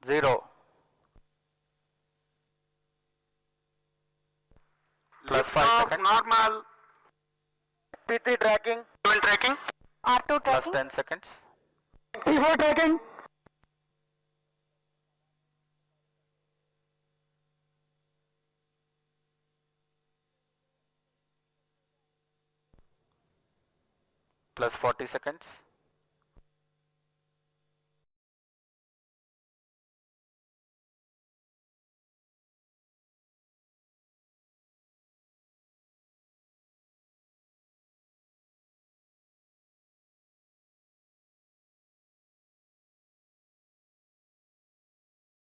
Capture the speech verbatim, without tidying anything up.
zero. Plus five seconds. Normal. P three tracking. Fuel tracking. R two Plus tracking. ten seconds. P four tracking. Plus forty seconds.